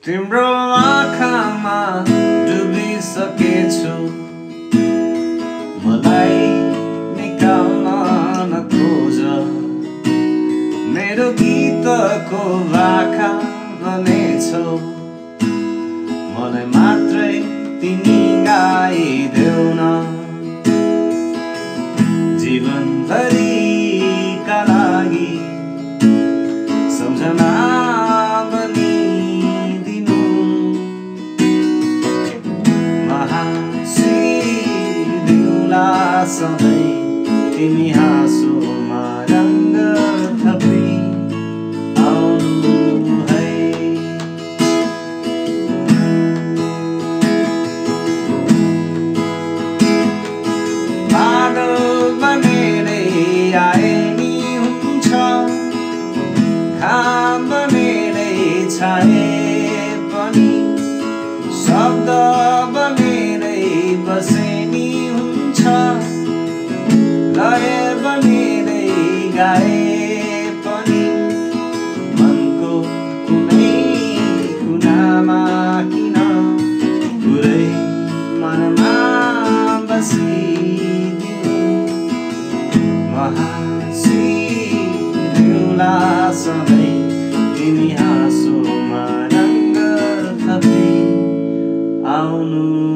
तिम्रो आँखामा डुबिसकेछु मलाई निकाल्न नखोज मेरो गीतको भाका बनेछौ मलाई मात्रै तिमी गाइदेऊ न जीवनभरिका लागि सम्झना बनिदिनु महासिदिउला सधैँ तिमी हाँसोमा रङ्ग थपी आउनु है पागल बनेरै आए नि हुन्छ घाम बनेरै छाए पनि शब्द बनेरै बसे नि हुन्छ लय बनेरै गाए पनि मनको कुनै कुनामा किन पुरै मनमा बसिदिनु महासिदिउला सधैँ तिमी हाँसोमा रङ्ग थपी आउनु